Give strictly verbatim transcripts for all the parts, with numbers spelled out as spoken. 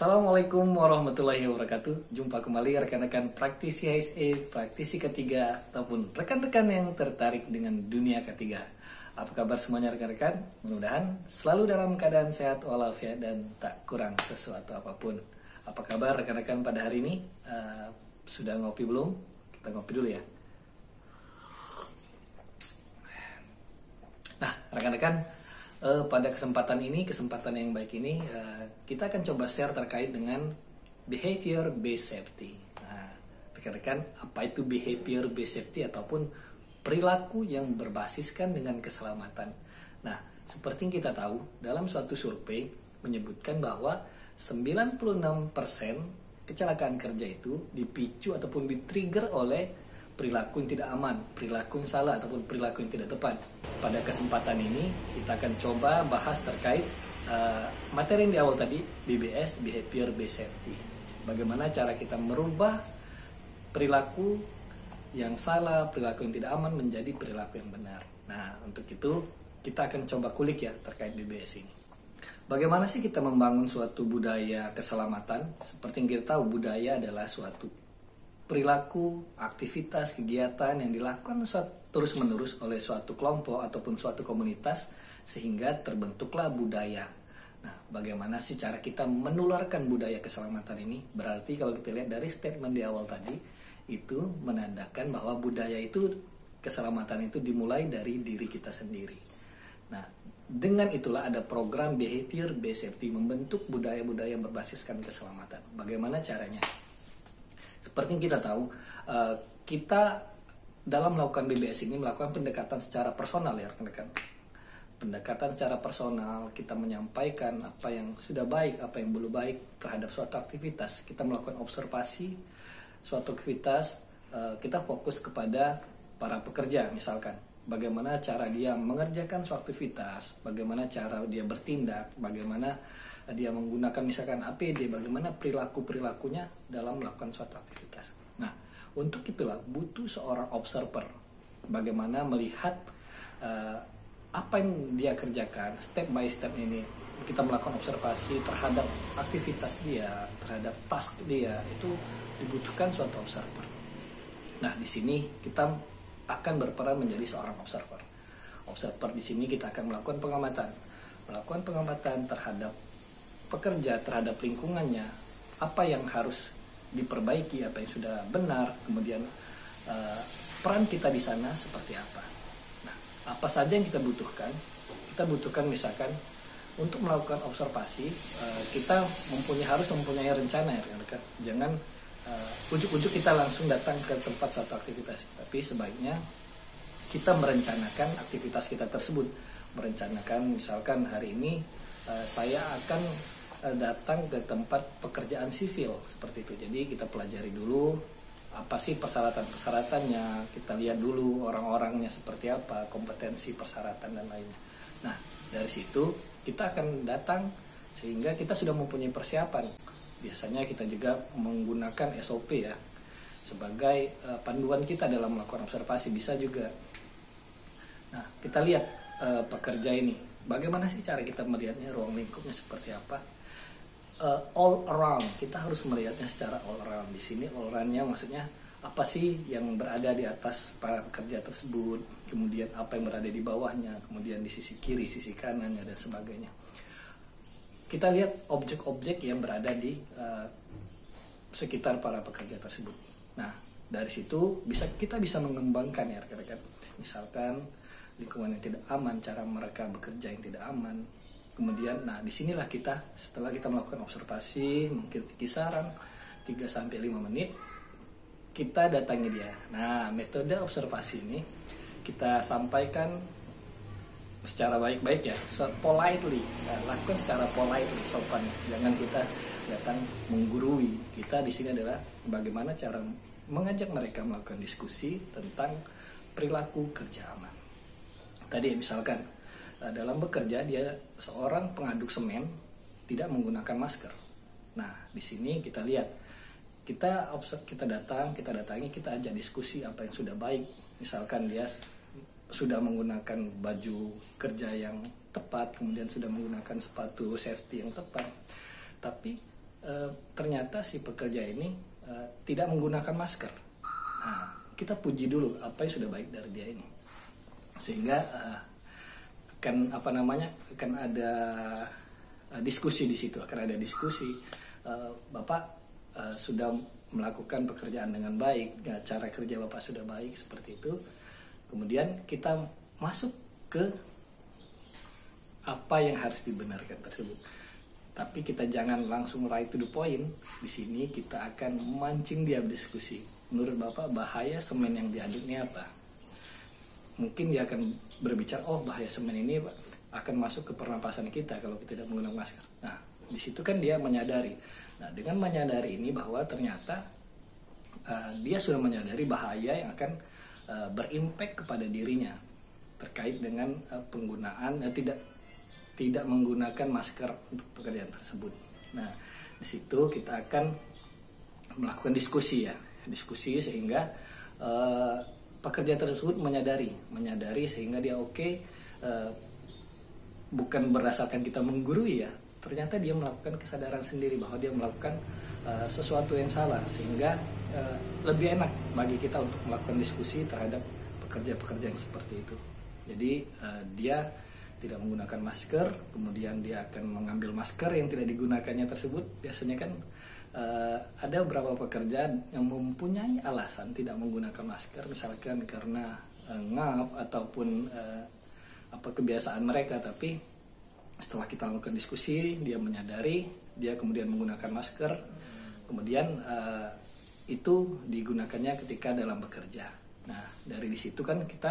Assalamualaikum warahmatullahi wabarakatuh. Jumpa kembali rekan-rekan praktisi H S E, praktisi ketiga, ataupun rekan-rekan yang tertarik dengan dunia ketiga. Apa kabar semuanya rekan-rekan? Mudah-mudahan selalu dalam keadaan sehat walafiat dan tak kurang sesuatu apapun. Apa kabar rekan-rekan pada hari ini? Uh, sudah ngopi belum? Kita ngopi dulu ya. Nah, rekan-rekan, Uh, pada kesempatan ini, kesempatan yang baik ini, uh, kita akan coba share terkait dengan behavior based safety. Nah, rekan-rekan, apa itu behavior based safety ataupun perilaku yang berbasiskan dengan keselamatan? Nah, seperti yang kita tahu, dalam suatu survei menyebutkan bahwa sembilan puluh enam persen kecelakaan kerja itu dipicu ataupun di-trigger oleh perilaku yang tidak aman, perilaku yang salah ataupun perilaku yang tidak tepat. Pada kesempatan ini kita akan coba bahas terkait uh, materi yang di awal tadi, B B S, Behavior Based Safety. Bagaimana cara kita merubah perilaku yang salah, perilaku yang tidak aman menjadi perilaku yang benar. Nah, untuk itu kita akan coba kulik ya terkait B B S ini. Bagaimana sih kita membangun suatu budaya keselamatan? Seperti yang kita tahu, budaya adalah suatu perilaku, aktivitas, kegiatan yang dilakukan terus-menerus oleh suatu kelompok ataupun suatu komunitas sehingga terbentuklah budaya. Nah, bagaimana sih cara kita menularkan budaya keselamatan ini? Berarti kalau kita lihat dari statement di awal tadi, itu menandakan bahwa budaya itu, keselamatan itu dimulai dari diri kita sendiri. Nah, dengan itulah ada program Behavior Based Safety membentuk budaya-budaya yang berbasiskan keselamatan. Bagaimana caranya? Seperti yang kita tahu, kita dalam melakukan B B S ini melakukan pendekatan secara personal ya rekan-rekan. Pendekatan secara personal, kita menyampaikan apa yang sudah baik, apa yang belum baik terhadap suatu aktivitas. Kita melakukan observasi suatu aktivitas, kita fokus kepada para pekerja misalkan. Bagaimana cara dia mengerjakan suatu aktivitas, bagaimana cara dia bertindak, bagaimana dia menggunakan misalkan A P D, bagaimana perilaku-perilakunya dalam melakukan suatu aktivitas. Nah, untuk itulah butuh seorang observer, bagaimana melihat uh, apa yang dia kerjakan, step by step ini. Kita melakukan observasi terhadap aktivitas dia, terhadap task dia, itu dibutuhkan suatu observer. Nah, di sini kita akan berperan menjadi seorang observer. Observer di sini kita akan melakukan pengamatan, melakukan pengamatan terhadap pekerja, terhadap lingkungannya, apa yang harus diperbaiki, apa yang sudah benar, kemudian uh, peran kita di sana seperti apa. Nah, apa saja yang kita butuhkan? Kita butuhkan misalkan untuk melakukan observasi, uh, kita mempunyai harus mempunyai rencana ya rekan-rekan. Jangan uh, ujuk-ujuk kita langsung datang ke tempat suatu aktivitas, tapi sebaiknya kita merencanakan aktivitas kita tersebut. Merencanakan misalkan hari ini uh, saya akan datang ke tempat pekerjaan sivil seperti itu. Jadi kita pelajari dulu apa sih persyaratan-persyaratannya, kita lihat dulu orang-orangnya seperti apa, kompetensi, persyaratan dan lainnya. Nah, dari situ kita akan datang sehingga kita sudah mempunyai persiapan. Biasanya kita juga menggunakan S O P ya sebagai uh, panduan kita dalam melakukan observasi, bisa juga. Nah, kita lihat uh, pekerja ini, bagaimana sih cara kita melihatnya, ruang lingkupnya seperti apa? Uh, all around, kita harus melihatnya secara all around. Di sini all around-nya maksudnya apa sih yang berada di atas para pekerja tersebut, kemudian apa yang berada di bawahnya, kemudian di sisi kiri, sisi kanannya dan sebagainya. Kita lihat objek-objek yang berada di uh, sekitar para pekerja tersebut. Nah, dari situ bisa kita bisa mengembangkan ya rekan-rekan. Misalkan lingkungan yang tidak aman, cara mereka bekerja yang tidak aman. Kemudian, nah disinilah kita setelah kita melakukan observasi mungkin kisaran tiga sampai lima menit kita datangi dia. Nah, metode observasi ini kita sampaikan secara baik-baik ya, so, politely, nah, lakukan secara politely, sopan. Jangan kita datang menggurui. Kita di sini adalah bagaimana cara mengajak mereka melakukan diskusi tentang perilaku kerja aman. Tadi misalkan dalam bekerja dia seorang pengaduk semen tidak menggunakan masker. Nah, di sini kita lihat, kita observe, kita datang, kita datangi, kita ajak diskusi apa yang sudah baik. Misalkan dia sudah menggunakan baju kerja yang tepat, kemudian sudah menggunakan sepatu safety yang tepat. Tapi uh, ternyata si pekerja ini uh, tidak menggunakan masker. Nah, kita puji dulu apa yang sudah baik dari dia ini, sehingga uh, akan apa namanya akan ada uh, diskusi di situ, akan ada diskusi. Uh, Bapak uh, sudah melakukan pekerjaan dengan baik, ya, cara kerja Bapak sudah baik seperti itu. Kemudian kita masuk ke apa yang harus dibenarkan tersebut. Tapi kita jangan langsung right to the point. Di sini kita akan memancing dia berdiskusi. Menurut Bapak bahaya semen yang diaduk ini apa? Mungkin dia akan berbicara, oh bahaya semen ini akan masuk ke pernapasan kita kalau kita tidak menggunakan masker. Nah, di situ kan dia menyadari. Nah, dengan menyadari ini bahwa ternyata uh, dia sudah menyadari bahaya yang akan uh, berimpact kepada dirinya terkait dengan uh, penggunaan uh, tidak tidak menggunakan masker untuk pekerjaan tersebut. Nah, di situ kita akan melakukan diskusi ya, diskusi sehingga uh, pekerja tersebut menyadari, menyadari sehingga dia oke, okay, uh, bukan berdasarkan kita menggurui ya, ternyata dia melakukan kesadaran sendiri bahwa dia melakukan uh, sesuatu yang salah, sehingga uh, lebih enak bagi kita untuk melakukan diskusi terhadap pekerja-pekerja yang seperti itu. Jadi uh, dia tidak menggunakan masker, kemudian dia akan mengambil masker yang tidak digunakannya tersebut. Biasanya kan uh, ada beberapa pekerja yang mempunyai alasan tidak menggunakan masker, misalkan karena uh, ngap ataupun uh, apa kebiasaan mereka. Tapi setelah kita lakukan diskusi, dia menyadari, dia kemudian menggunakan masker, kemudian uh, itu digunakannya ketika dalam bekerja. Nah, dari di situ kan kita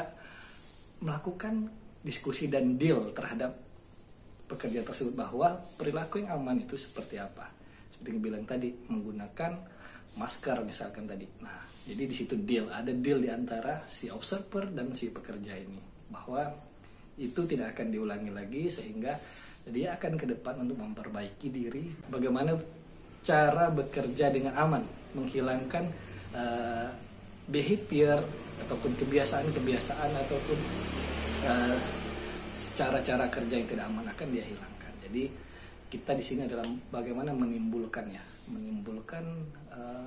melakukan diskusi dan deal terhadap pekerja tersebut bahwa perilaku yang aman itu seperti apa. Seperti yang bilang tadi, menggunakan masker misalkan tadi. Nah, jadi di situ deal, ada deal di antara si observer dan si pekerja ini bahwa itu tidak akan diulangi lagi, sehingga dia akan ke depan untuk memperbaiki diri. Bagaimana cara bekerja dengan aman, menghilangkan uh, behavior ataupun kebiasaan-kebiasaan ataupun Uh, cara-cara kerja yang tidak aman akan dia hilangkan. Jadi kita di sini adalah bagaimana menimbulkannya, menimbulkan uh,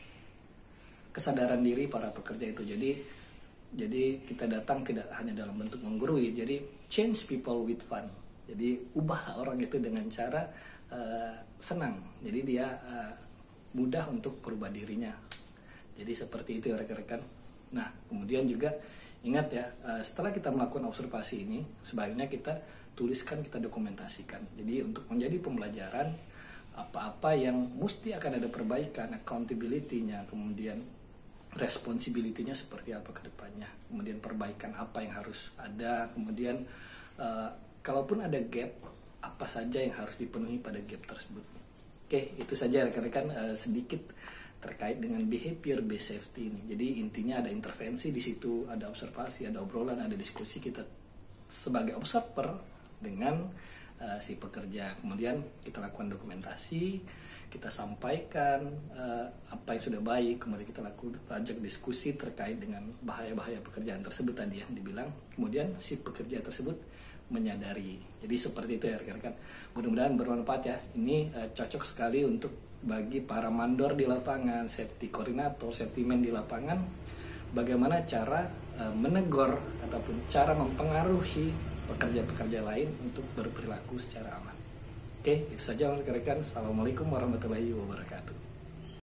kesadaran diri para pekerja itu. Jadi jadi kita datang tidak hanya dalam bentuk menggurui, jadi change people with fun. Jadi ubah orang itu dengan cara uh, senang. Jadi dia uh, mudah untuk berubah dirinya. Jadi seperti itu ya rekan-rekan. Nah, kemudian juga ingat ya, setelah kita melakukan observasi ini, sebaiknya kita tuliskan, kita dokumentasikan. Jadi untuk menjadi pembelajaran, apa-apa yang mesti akan ada perbaikan, accountability-nya, kemudian responsibility-nya seperti apa ke depannya, kemudian perbaikan apa yang harus ada, kemudian uh, kalaupun ada gap, apa saja yang harus dipenuhi pada gap tersebut. Oke, itu saja rekan-rekan uh, sedikit terkait dengan behavior based safety ini. Jadi intinya ada intervensi di situ, ada observasi, ada obrolan, ada diskusi kita sebagai observer dengan uh, si pekerja. Kemudian kita lakukan dokumentasi, kita sampaikan uh, apa yang sudah baik, kemudian kita lakukan ajak diskusi terkait dengan bahaya-bahaya pekerjaan tersebut tadi yang dibilang. Kemudian si pekerja tersebut menyadari. Jadi seperti itu ya rekan-rekan. Mudah-mudahan bermanfaat ya. Ini uh, cocok sekali untuk bagi para mandor di lapangan, safety koordinator, safety man di lapangan, bagaimana cara uh, menegur ataupun cara mempengaruhi pekerja-pekerja lain untuk berperilaku secara aman. Oke, itu saja rekan-rekan. Assalamualaikum warahmatullahi wabarakatuh.